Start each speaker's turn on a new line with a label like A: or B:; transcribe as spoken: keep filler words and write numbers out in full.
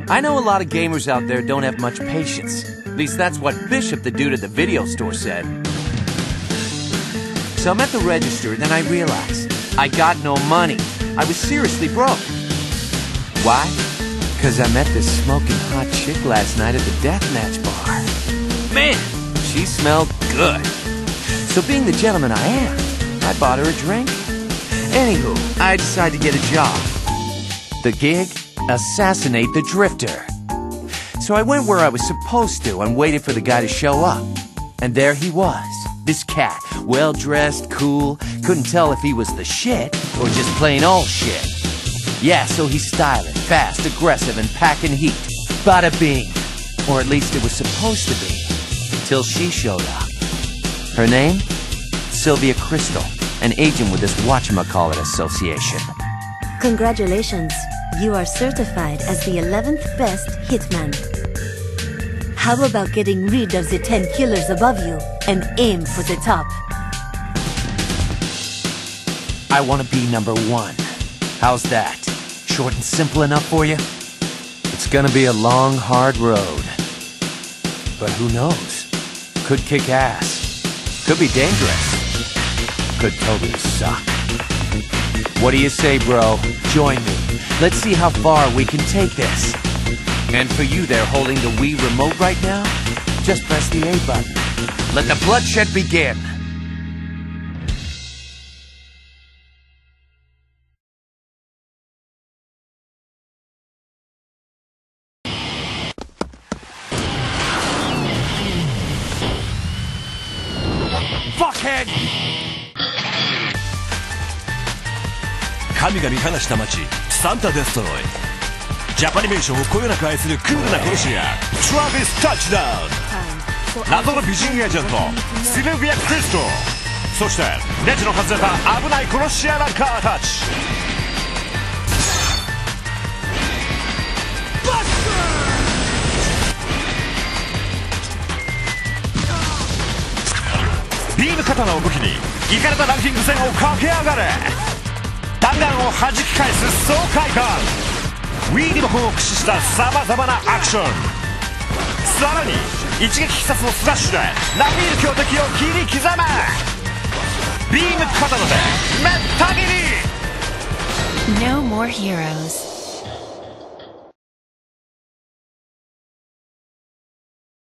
A: I know a lot of gamers out there don't have much patience. At least that's what Bishop, the dude at the video store, said. So I'm at the register, then I realized I got no money. I was seriously broke. Why? Because I met this smoking hot chick last night at the deathmatch bar. Man, she smelled good. So being the gentleman I am, I bought her a drink. Anywho, I decided to get a job. The gig? Assassinate the Drifter. So I went where I was supposed to and waited for the guy to show up. And there he was. This cat, well-dressed, cool, couldn't tell if he was the shit or just plain old shit. Yeah, so he's styling, fast, aggressive, and packing heat. Bada bing. Or at least it was supposed to be. Till she showed up. Her name? Sylvia Crystal, an agent with this whatchamacallit association.
B: Congratulations. You are certified as the eleventh best hitman. How about getting rid of the ten killers above you and aim for the top?
A: I want to be number one. How's that? Short and simple enough for you? It's gonna be a long, hard road. But who knows? Could kick ass. Could be dangerous. Could totally suck. What do you say, bro? Join me. Let's see how far we can take this. And for you there holding the Wii remote right now, just press the A button. Let the bloodshed begin. Fuckhead!
C: 神が見放した街サンタデストロイジャパニメーションをこよなく愛するクールな殺し屋トラビス・タッチダウン謎の美人エージェントシルビア・クリストそしてネジの外れた危ない殺し屋ランカーたちビーム刀を武器にイカれたランキング戦を駆け上がれ弾丸を弾き返す爽快感 Wii リモコンを駆使したさまざまなアクションさらに一撃必殺のスラッシュで並みいる強敵を切り刻めビーム刀でめった切り
D: No more heroes